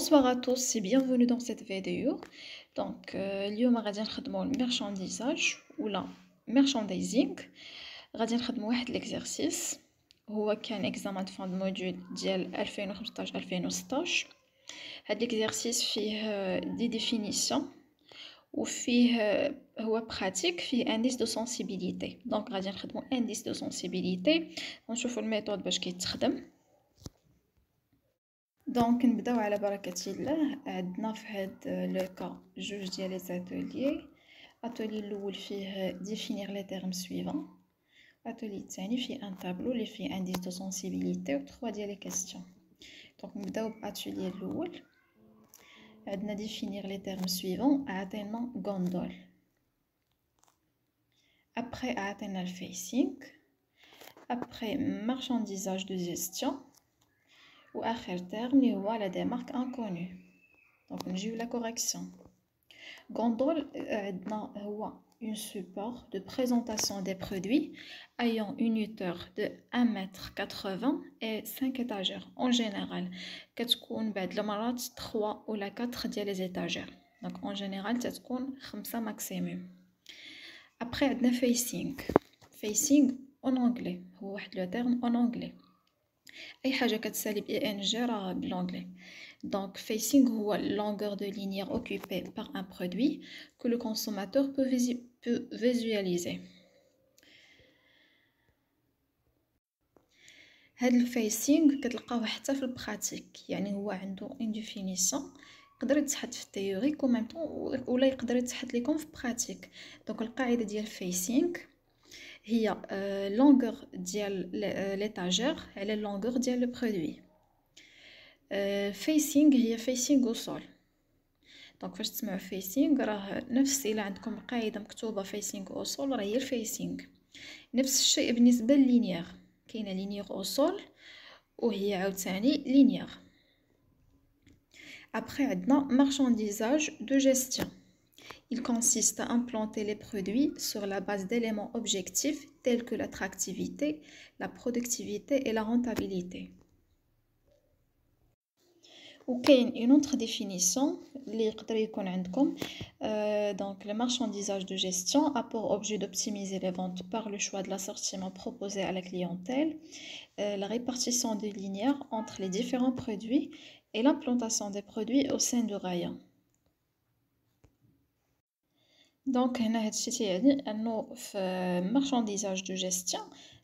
Bonsoir à tous et bienvenue dans cette vidéo. Donc, اليوم غادي نخدموا المارشانديزاج ولا merchandising. غادي نخدموا واحد l'exercice هو كان اكزامان فان موديول ديال 2015 2016. هاد l'exercice فيه دي ديفينيسيون وفيه هو براتيك فيه indice de sensibilité. Donc غادي نخدموا indice de sensibilité ونشوفوا الميثود باش كيتخدم. دونك نبداو على بركة الله. عندنا في هاد لو كا جوج ديال لي اتوليي. اتولي الاول فيه ديفينير لي تيرم سويفون، اتولي الثاني فيه ان طابلو اللي فيه انديس دو سونسيبيليتي و 3 ديال لي كاستيون. دونك نبداو باتولي الاول. عندنا ديفينير لي تيرم سويفون، عطينا غوندول، ابري عطينا الفيسينغ، ابري مارشانديزاج دو جيستيون، واخر تيرم اللي هو لا ديمارك انكونو. دونك نجيو لا كوريكسيون. غوندول عندنا هو un support de présentation des produits ayant une hauteur de 1,80 m et 5 étagères. En général, كتكون بعض المرات 3 ولا 4 ديال les étagères. Donc en général تتكون 5 maximum. Après عندنا facing. Facing en anglais هو واحد لو terme en anglais. اي حاجه كتسالي ب ان جي راه بالانجلي. Donc facing هو longueur de linéaire occupée par un produit que le consommateur peut visualiser. هاد الفيسينغ كتلقاوه حتى في البراتيك، يعني هو عنده اون ديفينيسيون يقدر يتحط في التيوري كو ميم طون ولا يقدر يتحط لكم في براتيك. دونك القاعده ديال الفيسينغ هي longueur ديال l'étagère على longueur ديال لو برودوي. فيسينغ هي فيسينغ او سول. دونك فاش تسمعوا فيسينغ راه نفس الا عندكم قاعده مكتوبه فيسينغ او سول راه هي الفيسينغ. نفس الشيء بالنسبه للينيير، كاينه لينيير او سول وهي عاوتاني لينيير. Après عندنا marchandisage de gestion. Il consiste à implanter les produits sur la base d'éléments objectifs tels que l'attractivité, la productivité et la rentabilité. وكاين une autre définition اللي يقدر يكون عندكم. Donc le marchandisage de gestion a pour objet d'optimiser les ventes par le choix de l'assortiment proposé à la clientèle, la répartition des linéaires entre les différents produits et l'implantation des produits au sein du rayon. دونك هنا هادشي تيعني انه في marchandisage de gestion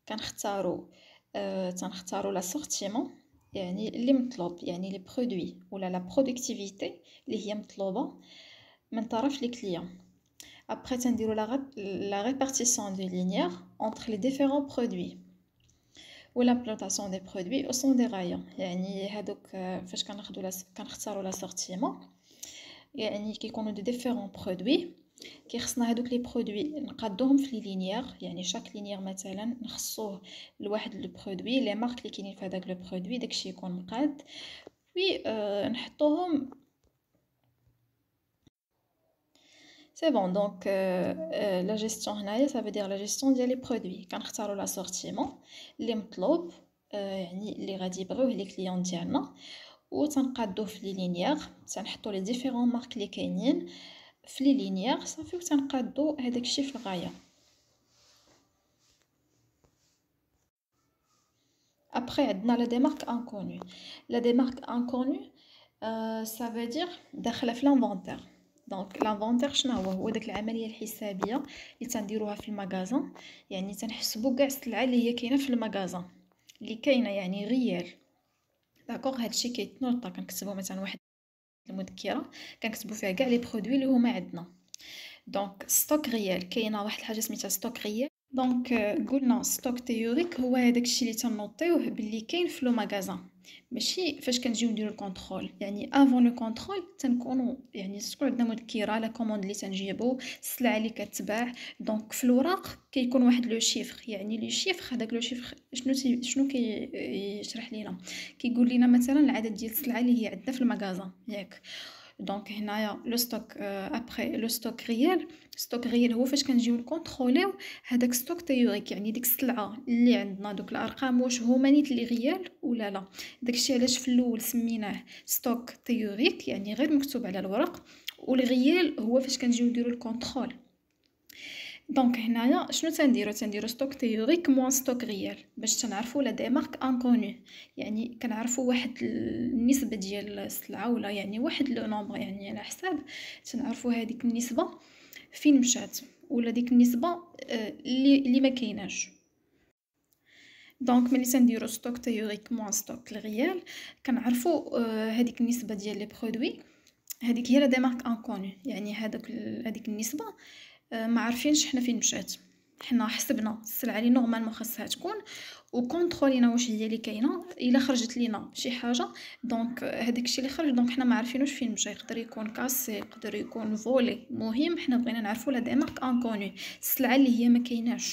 تنختاروا لاسورتيمون يعني اللي مطلوب، يعني لي برودوي ولا لا برودكتيفيتي اللي هي مطلوبه من طرف لي كليون. ابري تنديروا لا ريبارتيسيون دو لينيير entre les différents produits و l'implantation des produits au sein des rayons. يعني هادوك فاش كنختاروا لاسورتيمون يعني كيكونوا دي ديفيرون برودوي، كيخصنا هادوك لي برودوي نقادوهم في لي لينيير، يعني شاك لينيير مثلا نخصوه لواحد لو برودوي لي مارك اللي كاينين في هذاك لو برودوي داكشي يكون مقاد وي نحطوهم سي بون. دونك لا جيستيون هنايا ça veut dire la gestion ديال لي برودوي. كنختاروا لاسورتيمون اللي مطلوب يعني اللي غادي يبغيوه لي كليون ديالنا و تنقادوه في لي لينيير، تنحطوا لي ديفيرون مارك اللي كاينين في لي لينيير صافي و تنقادو هذاك الشيء في الغايه. ابري عندنا لا ديمارك انكونو. لا ديمارك انكونو ça veut dire داخله في لانفونتير. دونك لانفونتير شنو هو داك العمليه الحسابيه اللي تنديروها في المغازان، يعني تنحسبوا كاع السلعه اللي هي كاينه في المغازان اللي كاينه يعني ريال. داكوغ هادشي كيتنوطا، كنكتبوا مثلا واحد المذكره كنكتبوا فيها كاع لي برودوي اللي هما عندنا. دونك ستوك ريال كاينه واحد الحاجه سميتها ستوك ريال. دونك قلنا ستوك تيوريك هو هذاك الشيء اللي تنوطيوه باللي كاين في لو مغازان، ماشي فاش كنجيو نديرو الكونترول. يعني افون لو كونترول تنكونوا يعني تكون عندنا مذكره لا كوموند اللي تنجيبو السلعه اللي كتباع. دونك في الوراق كيكون واحد لو شيفر، يعني لو شيفر هذاك لو شيفر شنو كيشرح لينا، كيقول لنا مثلا العدد ديال السلعه اللي هي عندنا في المغازان ياك. دونك هنايا لو ستوك ابري لو ستوك ريال. ستوك ريال هو فاش كنجيو نكونطروليو هذاك ستوك تيوريك، يعني ديك السلعه اللي عندنا دوك الارقام واش هما نيت لي ريال ولا لا. داكشي علاش في الاول سميناه ستوك تيوريك، يعني غير مكتوب على الورق، والغيال هو فاش كنجيو نديرو الكونطرول. دونك هنايا شنو تنديرو ستوك تيوريك موان ستوك ريال باش تنعرفوا لا ديمارك انكوني، يعني كنعرفوا واحد النسبه ديال السلعه ولا يعني واحد لو نومبر، يعني على حساب تنعرفوا هذيك النسبه فين مشات ولا ديك النسبه اللي ما كايناش. دونك ملي تنديرو ستوك تيوريك موان ستوك الريال كنعرفوا هذيك النسبه ديال لي برودوي، هذيك هي لا ديمارك انكوني، يعني هذيك النسبه ما عارفينش حنا فين مشات. حنا حسبنا السلعه اللي نورمالمون خاصها تكون وكونطرولينا واش هي اللي كاينه، الا خرجت لينا شي حاجه دونك هذاك الشيء اللي خرج دونك حنا ما عارفينوش فين مشى، يقدر يكون كاسي يقدر يكون فولي، مهم حنا بغينا نعرفوا لا ديمارك انكوني، السلعه اللي هي ما كايناش.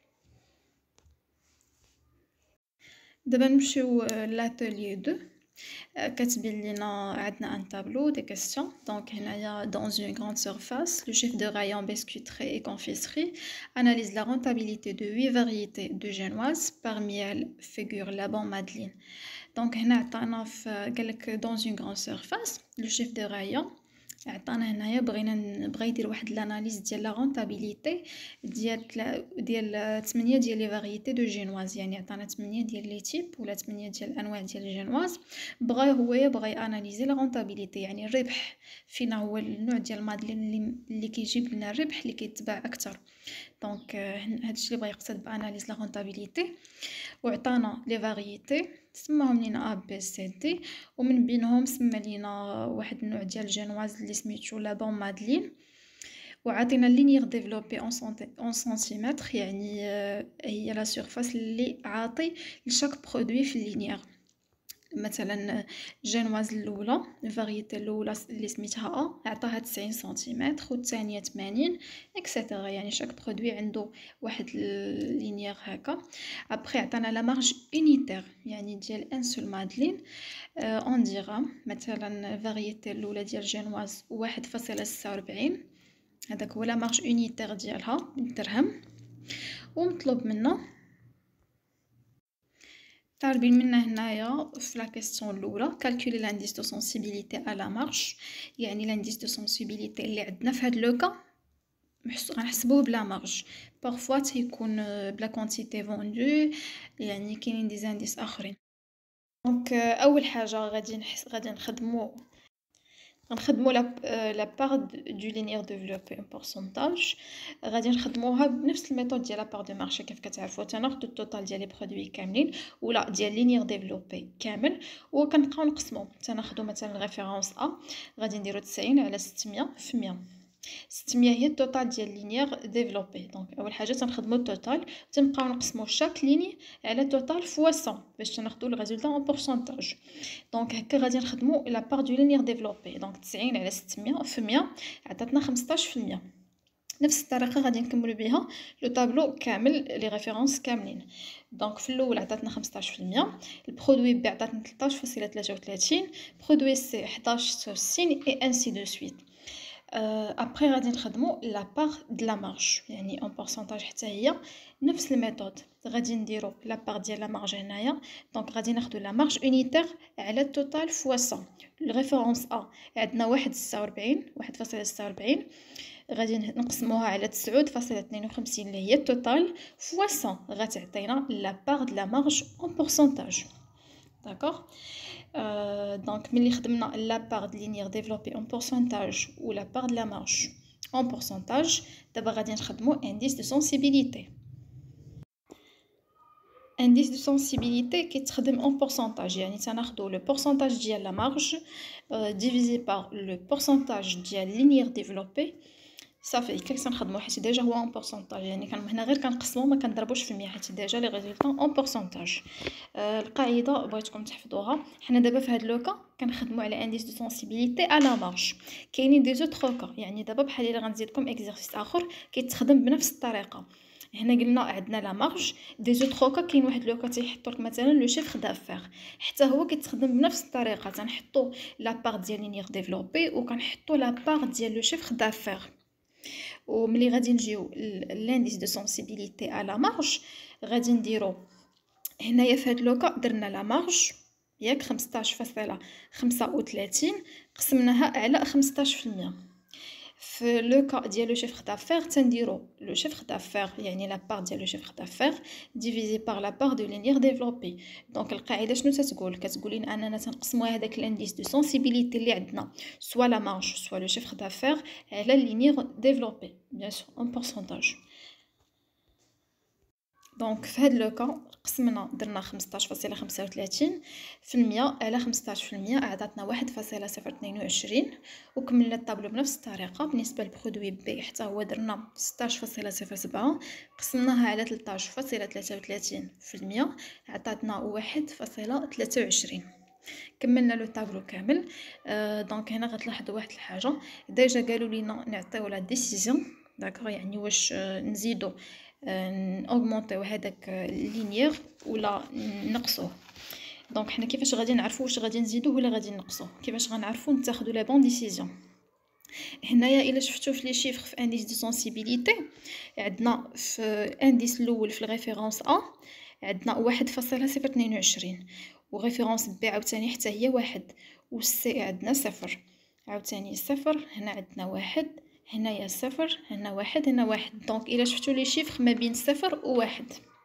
دابا نمشيو لاتولي 2. كاتبين لينا عندنا ان تابلو دي كيسيون. دونك هنايا dans une grande surface le chef de rayon biscuiterie et confiserie analyse la rentabilité de 8 variétés de génoises, parmi elles figure la bonne Madeleine. دونك هنا عطانا في قالك dans une grande surface le chef de rayon عطانا هنايا بغى يدير واحد لاناليز ديال لا رونطابيليتي ديال 8 ديال لي فاريتي دو جينواز، يعني عطانا 8 ديال لي تيب ولا 8 ديال الانواع ديال الجينواز. بغى ياناليزي لا رونطابيليتي، يعني الربح فين هو النوع ديال مادلين اللي كيجيب لنا الربح اللي كيتباع اكثر. دونك هادشي اللي بغى يقصد باناليز لا رونطابيليتي. وعطانا لي فاريتي سماهم لينا ا بي سي دي، ومن بينهم سما لينا واحد النوع ديال الجينواز اللي سميتو لا بون مادلين. وعطينا لينيير ديفلوبي اون سنتيمتر، يعني هي لا سيرفاس اللي عاطي لشاك برودوي في اللينيير. مثلا الجينواز الاولى الفاريتي الاولى اللي سميتها عطاها 90 سنتيمتر والثانيه 80 اكسيتيرا، يعني شاك برودوي عنده واحد اللينيير هكا. ابري عطانا لا مارج اونيتير، يعني ديال ان سول مادلين اون درهم. مثلا الفاريتي الاولى ديال الجينواز 1.46، هذاك هو لا مارج اونيتير ديالها بالدرهم. ومطلوب منا طالبين منا هنايا في لا كيسيون الاولى كالكولي لانديس دو سنسيبيليتي ا لا مارج، يعني لانديس دو سنسيبيليتي اللي عندنا في هاد لو كا غنحسبوه بلا مارج. بارفوا تيكون بلا كونتيتي فوندو، يعني كاينين دي زانديس اخرين. دونك اول حاجه غادي نخدمو لا بار دو لينيير ديفلوبي ان بورسونتاج. غادي نخدموها بنفس الميثود ديال لا بار دو مارشي كيف كتعرفوا، تناخذوا التوتال ديال لي برودوي كاملين ولا ديال لينيير ديفلوبي كامل وكنبقاو نقسمو. تناخذوا مثلا ريفيرونس ا غادي نديرو 90 على 600 في 100. 600 هي التوتال ديال لينيير ديفلوبي. دونك اول حاجه تنخدموا التوتال تنبقاو نقسموا شاك ليني على توتال فوا 100 باش تناخذوا الريزولطا اون بورسونتاج. دونك هكا غادي نخدموا لا بار دو لينيير ديفلوبي. دونك 90 على 600 في 100 عطاتنا 15%. نفس الطريقه غادي نكملوا بها لو طابلو كامل لي ريفيرونس كاملين. دونك في الاول عطاتنا 15%، البرودوي بي عطاتنا 13.33، برودوي سي 11.60 اي انسي دو سويت. ابري غادي نخدمو لا بار د لا مارج، يعني اون بورسونتاج حتى هي نفس الميثود. غادي نديرو لا بار ديال لا مارج هنايا. دونك غادي ناخدو لا مارج اونيتير على التوتال فوا 100. الريفيرونس ا عندنا 1.46 غادي نقسموها على 9.52 اللي هي التوتال فوا 100 غتعطينا لا بار د لا مارج اون بورسونتاج. داكوغ. دونك ملي خدمنا لا بار د لينيير ديفلوبي اون بورسونتاج و لا بار د لا مارج اون بورسونتاج، دابا غادي نخدمو انديس دو سنسيبيليتي. انديس دو سنسيبيليتي كيتخدم اون بورسونتاج، يعني تناخدو لو بورسونتاج ديال لا مارج ديفيزي بار لو بورسونتاج ديال لينيير ديفلوبي صافي كنخدمو حيت ديجا هو اون بورسونتاج، يعني هنا غير كنقسمو ما كنضربوش في 100 حيت ديجا لي ريزولطا اون بورسونتاج. القاعده بغيتكم تحفظوها. حنا دابا في هاد لوكا كنخدمو على انديس دو سنسيبيليتي ا لا مارج. كاينين دي زوتر كا، يعني دابا بحال الا غنزيدكم اكزرسيس اخر كيتخدم بنفس الطريقه. هنا قلنا عندنا لا مارج دي زوتر كا. كاين واحد لوكا تيحطوا لك مثلا لو شيفر دافير، حتى هو كيتخدم بنفس الطريقه، تنحطوا لا بار ديال لينيير ديفلوبي وكنحطوا لا بار ديال لو شيفر دافير. وملي غادي نجيو لانديس دو سونسيبيليتي على لا مارج غادي نديرو هنايا في هاد لوكا درنا لا مارج ياك 15.35 قسمناها على 15%. في لو كا ديال لو شيفر دافير تنديرو لو شيفر دافير يعني لا بار ديال لو شيفر دافير ديفيزي بار لا بار دو لينيير ديفلوبي. دونك القاعده شنو كتقول لنا اننا تنقسموا هذاك الانديس دو سونسيبيليتي اللي عندنا سوا لا مارج سوا لو شيفر دافير على لينيير ديفلوبي بيان سور ان بورسونتاج. دونك في هاد لو كا قسمنا درنا 15.35% على 15% عطاتنا 1.022 وكملنا الطابلو بنفس الطريقه. بالنسبه للبرودوي بي حتى هو درنا 16.07 قسمناها على 13.33% عطاتنا 1.23. كملنا لو طابلو كامل. دونك هنا غتلاحظوا واحد الحاجه، ديجا قالوا لينا نعطيو لا ديسيزيون داكوغ، يعني واش نزيدو نأوغمونطيو هذاك لينيير ولا نقصوه. دونك حنا كيفاش غادي نعرفوا واش غادي نزيدوه ولا غادي نقصوه؟ كيفاش غنعرفوا نتاخذوا لي بون ديسيزيون؟ هنايا الا شفتوا في لي شيفر في انديس دو سونسيبيليتي عندنا في انديس الاول في الريفيرونس ا عندنا 1.022 وريفيرونس بي عاوتاني حتى هي 1 والسي عندنا 0 عاوتاني 0. هنا عندنا 1 هنايا 0 هنا 1 هنا 1. دونك الا شفتوا لي شيفر ما بين 0 و 1.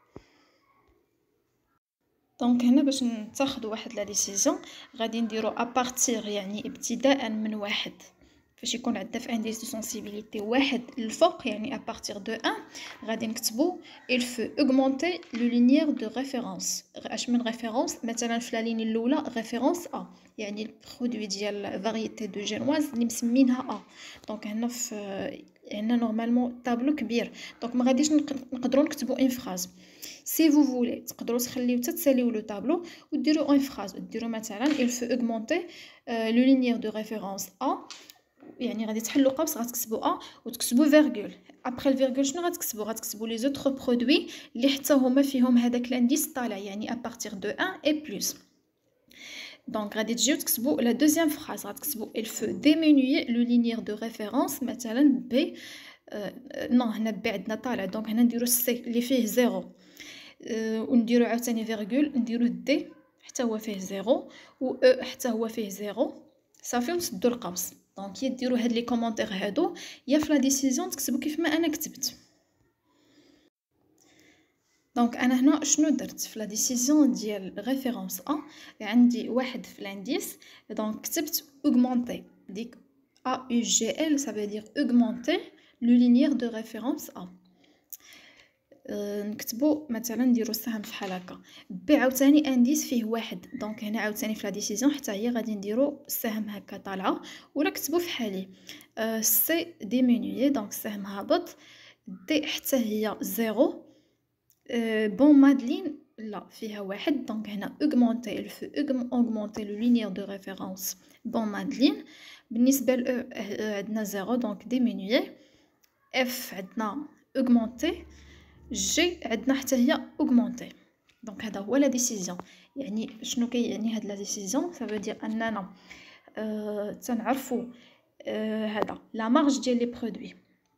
دونك هنا باش نتاخذوا واحد لا ديسيزيون غادي نديرو ابارتير يعني ابتداء من 1. فاش يكون عندنا في انديس دو سونسيبيليتي 1 للفوق يعني ابارتير دو 1 غادي نكتبوا il faut augmenter le linéaire de référence. اش من ريفيرونس؟ مثلا في لا ليني الاولى ريفيرونس ا يعني البرودوي ديال فاريتي دو جينواز اللي مسمينها ا. دونك هنا في هنا نورمالمون طابلو كبير، دونك ما غاديش نقدروا نكتبوا اون فراز. سي فو فولي تقدروا تخليو تتساليو لو طابلو وديروا اون فراز، ديروا مثلا il faut augmenter le linéaire de référence a، يعني غادي تحلوا قوس غتكتبوا ا وتكتبوا فيرغول. ابري الفيرغول شنو غتكتبوا لي زوتر برودوي اللي حتى هما فيهم هذاك الانديس طالع يعني ابارتير دو 1 اي بلس. دونك غادي تجيو تكتبوا لا دوزيام فراز غتكتبوا il faut diminuer le linéaire de référence مثلا ب نو هنا ب عندنا طالع دونك هنا نديرو سي اللي فيه 0 ونديرو عاوتاني فيرغول نديرو دي حتى هو فيه 0 و او حتى هو فيه 0 صافي ونسدو القوس. دونك يديروا هاد لي كومونتير هادو يا في لا ديسيزيون تكتبوا كيف ما انا كتبت. دونك انا هنا شنو درت في لا ديسيزيون ديال ريفيرونس ا عندي واحد في الانديس دونك كتبت augmenter ديك ا يو جي ال ça veut dire augmenter le linéaire de référence a. نكتبوا مثلا نديروا السهم فحال هكا بي عاوتاني انديس فيه 1 دونك هنا عاوتاني في لا ديسيزيون حتى هي غادي نديروا السهم هكا طالعه ولا كتبوا فحالي سي ديمينيي دونك السهم هابط دي حتى هي 0 بون مادلين لا فيها 1 دونك هنا augmenter il faut augmenter le linéaire de référence بون مادلين. بالنسبه ل عندنا 0 دونك ديمينيي. اف عندنا augmenter جي عندنا حتى هي augmenter. دونك هذا هو لا ديسيزيون. يعني شنو كيعني هاد لا ديسيزيون؟ ça veut dire اننا تنعرفوا هذا لا مارج ديال لي برودوي.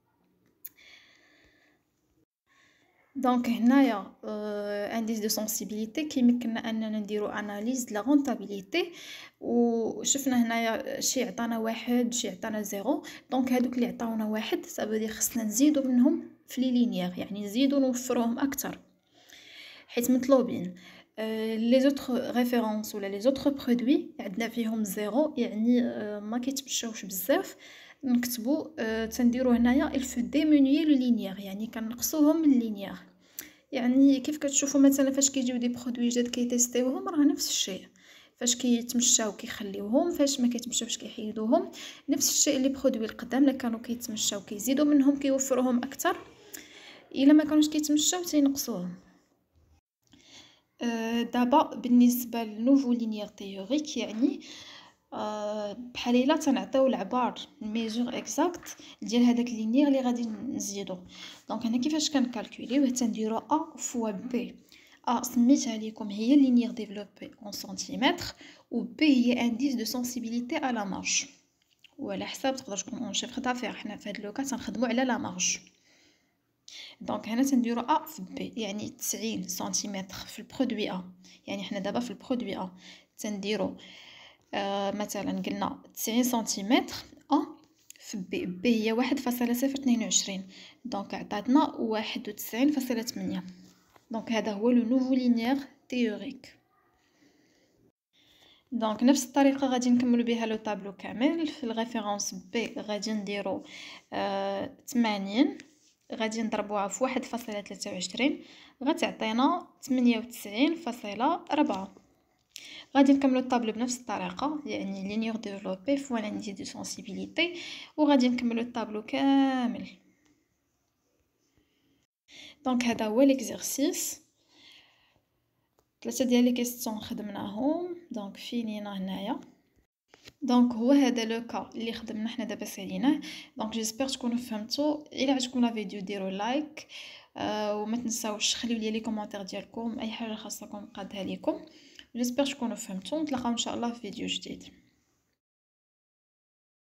دونك هنايا انديس دو سونسيبيليتي كيمكننا اننا نديرو اناليز لا رونطابيليتي وشفنا هنايا شي عطانا 1 شي عطانا 0. دونك هادوك اللي عطاونا 1 صافي خصنا نزيدو منهم في لي لينيير يعني نزيدو نوفروهم اكثر حيت مطلوبين. لي زوتر ريفيرونس ولا لي زوتر برودوي عندنا فيهم 0 يعني ما كيتمشاوش بزاف. نكتبوا تنديرو هنايا il faut diminuer le linéaire يعني كنقصوهم من اللينيير. يعني كيف كتشوفوا مثلا فاش كيجيو دي برودوي جداد كيتيستيوهم راه نفس الشيء، فاش كيتمشاو كيخليوهم فاش ما كيتمشاوش كيحيدوهم. نفس الشيء اللي برودوي القدام لا كانوا كيتمشاو كيزيدوا منهم كيوفروهم اكثر، الا ما كانوش كيتمشاو تينقصوهم. دابا بالنسبه للنوفو لينيير تيوريك يعني بحال الا تنعطيو العبار الميجور اكزاكت ديال هذاك لينير اللي غادي نزيدو. دونك هنا كيفاش كنكالكوليوه؟ تنديرو ا فوا بي. ا سميتها ليكم هي لينير ديفلوبي اون سنتيمتر، و بي هي انديس دو سنسيبيليتي ا لا مارج، وعلى حساب تقدر تكون اون شيفر دافير. حنا في هاد لوكا تنخدمو على لا مارج. دونك هنا تنديرو ا في بي يعني 90 سنتيمتر في البرودوي ا. يعني حنا دابا في البرودوي ا تنديرو مثلا قلنا 90 سنتيمتر ا في بي. بي هي 1.022، دونك عطاتنا 91.8. دونك هذا هو لو نوفو لينيير تيوريك. دونك نفس الطريقه غادي نكملوا بها لو طابلو كامل. في الريفيرونس بي غادي نديرو 80 غادي نضربوها في 1.23 غتعطينا 98.4. غادي نكملو الطابلو بنفس الطريقه، يعني لينيور ديفلوبي فوا لانديس دو سنسيبيليتي، وغادي نكملو الطابلو كامل. دونك هذا هو ليكزيرسيس. 3 ديال لي كيسيون خدمناهم. دونك فينينا هنايا. دونك هو هذا لو كا اللي خدمنا حنا دابا ساليناه. دونك جيسبر تكونوا فهمتوا. الى عجبكم لا فيديو ديروا لايك، وما تنساوش خليو لي كومونتير ديالكم، اي حاجه خاصكم نقادها لكم. جيسبر تكونوا فهمتوا. نتلاقاو ان شاء الله في فيديو جديد.